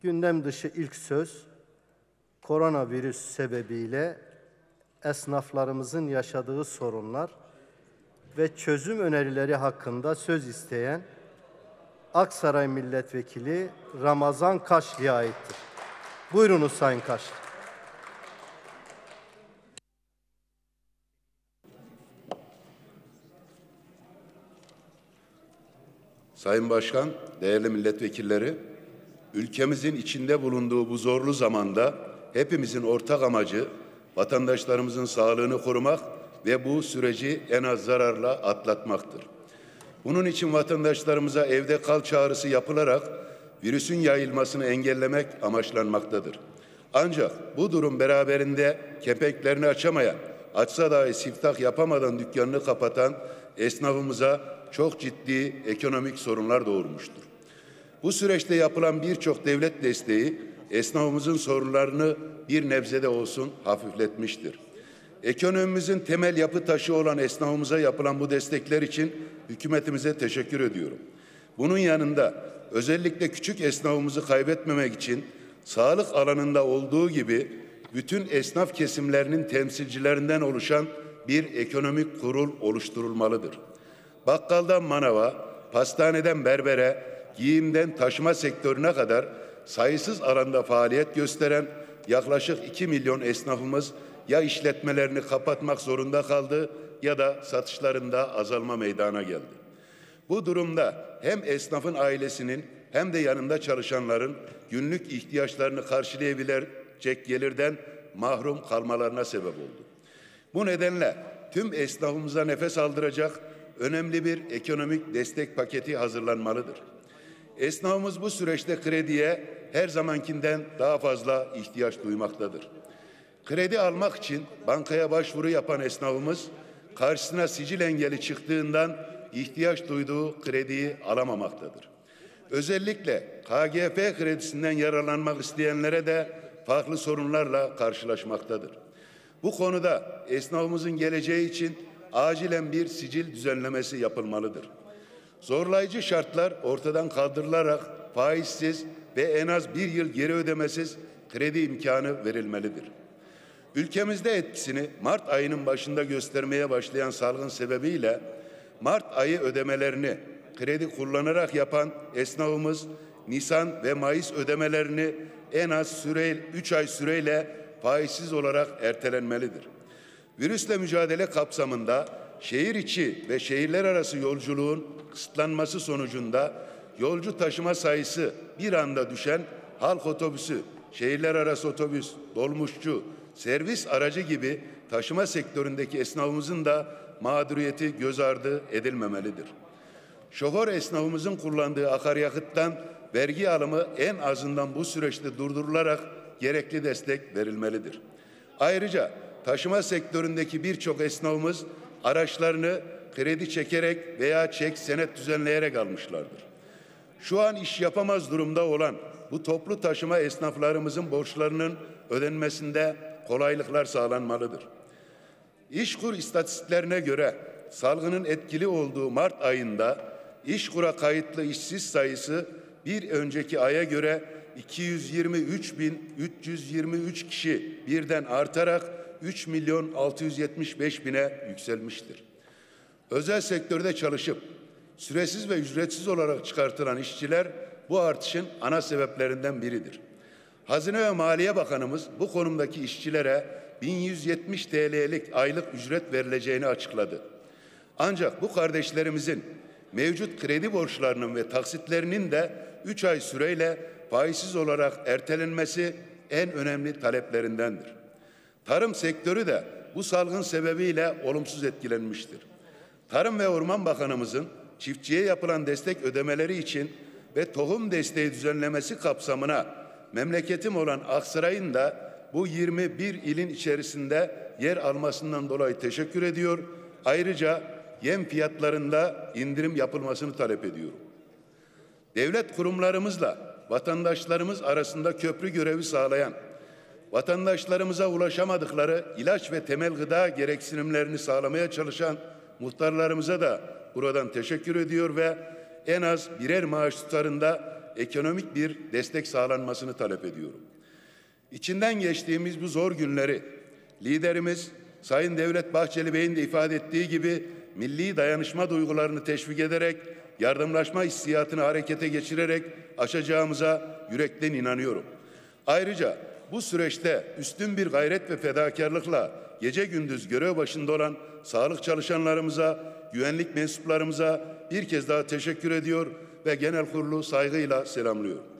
Gündem dışı ilk söz, koronavirüs sebebiyle esnaflarımızın yaşadığı sorunlar ve çözüm önerileri hakkında söz isteyen Aksaray Milletvekili Ramazan Kaşlı'ya aittir. Buyurunuz Sayın Kaşlı. Sayın Başkan, değerli milletvekilleri, ülkemizin içinde bulunduğu bu zorlu zamanda hepimizin ortak amacı vatandaşlarımızın sağlığını korumak ve bu süreci en az zararla atlatmaktır. Bunun için vatandaşlarımıza evde kal çağrısı yapılarak virüsün yayılmasını engellemek amaçlanmaktadır. Ancak bu durum beraberinde kepenklerini açamayan, açsa dahi siftah yapamadan dükkanını kapatan esnafımıza çok ciddi ekonomik sorunlar doğurmuştur. Bu süreçte yapılan birçok devlet desteği esnafımızın sorunlarını bir nebzede olsun hafifletmiştir. Ekonomimizin temel yapı taşı olan esnafımıza yapılan bu destekler için hükümetimize teşekkür ediyorum. Bunun yanında özellikle küçük esnafımızı kaybetmemek için sağlık alanında olduğu gibi bütün esnaf kesimlerinin temsilcilerinden oluşan bir ekonomik kurul oluşturulmalıdır. Bakkaldan manava, pastaneden berbere, giyimden taşıma sektörüne kadar sayısız alanda faaliyet gösteren yaklaşık 2 milyon esnafımız ya işletmelerini kapatmak zorunda kaldı ya da satışlarında azalma meydana geldi. Bu durumda hem esnafın ailesinin hem de yanında çalışanların günlük ihtiyaçlarını karşılayabilecek gelirden mahrum kalmalarına sebep oldu. Bu nedenle tüm esnafımıza nefes aldıracak önemli bir ekonomik destek paketi hazırlanmalıdır. Esnafımız bu süreçte krediye her zamankinden daha fazla ihtiyaç duymaktadır. Kredi almak için bankaya başvuru yapan esnafımız karşısına sicil engeli çıktığından ihtiyaç duyduğu krediyi alamamaktadır. Özellikle KGF kredisinden yararlanmak isteyenlere de farklı sorunlarla karşılaşmaktadır. Bu konuda esnafımızın geleceği için acilen bir sicil düzenlemesi yapılmalıdır. Zorlayıcı şartlar ortadan kaldırılarak faizsiz ve en az bir yıl geri ödemesiz kredi imkanı verilmelidir. Ülkemizde etkisini Mart ayının başında göstermeye başlayan salgın sebebiyle Mart ayı ödemelerini kredi kullanarak yapan esnafımız Nisan ve Mayıs ödemelerini en az 3 ay süreyle faizsiz olarak ertelenmelidir. Virüsle mücadele kapsamında şehir içi ve şehirler arası yolculuğun kısıtlanması sonucunda yolcu taşıma sayısı bir anda düşen halk otobüsü, şehirler arası otobüs, dolmuşçu, servis aracı gibi taşıma sektöründeki esnafımızın da mağduriyeti göz ardı edilmemelidir. Şoför esnafımızın kullandığı akaryakıttan vergi alımı en azından bu süreçte durdurularak gerekli destek verilmelidir. Ayrıca taşıma sektöründeki birçok esnafımız araçlarını kredi çekerek veya çek senet düzenleyerek almışlardır. Şu an iş yapamaz durumda olan bu toplu taşıma esnaflarımızın borçlarının ödenmesinde kolaylıklar sağlanmalıdır. İşkur istatistiklerine göre salgının etkili olduğu Mart ayında İşkur'a kayıtlı işsiz sayısı bir önceki aya göre 223.323 kişi birden artarak 3.675.000'e yükselmiştir. Özel sektörde çalışıp süresiz ve ücretsiz olarak çıkartılan işçiler bu artışın ana sebeplerinden biridir. Hazine ve Maliye Bakanımız bu konumdaki işçilere 1170 TL'lik aylık ücret verileceğini açıkladı. Ancak bu kardeşlerimizin mevcut kredi borçlarının ve taksitlerinin de 3 ay süreyle faizsiz olarak ertelenmesi en önemli taleplerindendir. Tarım sektörü de bu salgın sebebiyle olumsuz etkilenmiştir. Tarım ve Orman Bakanımızın çiftçiye yapılan destek ödemeleri için ve tohum desteği düzenlemesi kapsamına memleketim olan Aksaray'ın da bu 21 ilin içerisinde yer almasından dolayı teşekkür ediyor. Ayrıca yem fiyatlarında indirim yapılmasını talep ediyorum. Devlet kurumlarımızla vatandaşlarımız arasında köprü görevi sağlayan, vatandaşlarımıza ulaşamadıkları ilaç ve temel gıda gereksinimlerini sağlamaya çalışan muhtarlarımıza da buradan teşekkür ediyor ve en az birer maaş tutarında ekonomik bir destek sağlanmasını talep ediyorum. İçinden geçtiğimiz bu zor günleri liderimiz Sayın Devlet Bahçeli Bey'in de ifade ettiği gibi milli dayanışma duygularını teşvik ederek, yardımlaşma hissiyatını harekete geçirerek aşacağımıza yürekten inanıyorum. Ayrıca bu süreçte üstün bir gayret ve fedakarlıkla gece gündüz görev başında olan sağlık çalışanlarımıza, güvenlik mensuplarımıza bir kez daha teşekkür ediyor ve genel kurulu saygıyla selamlıyorum.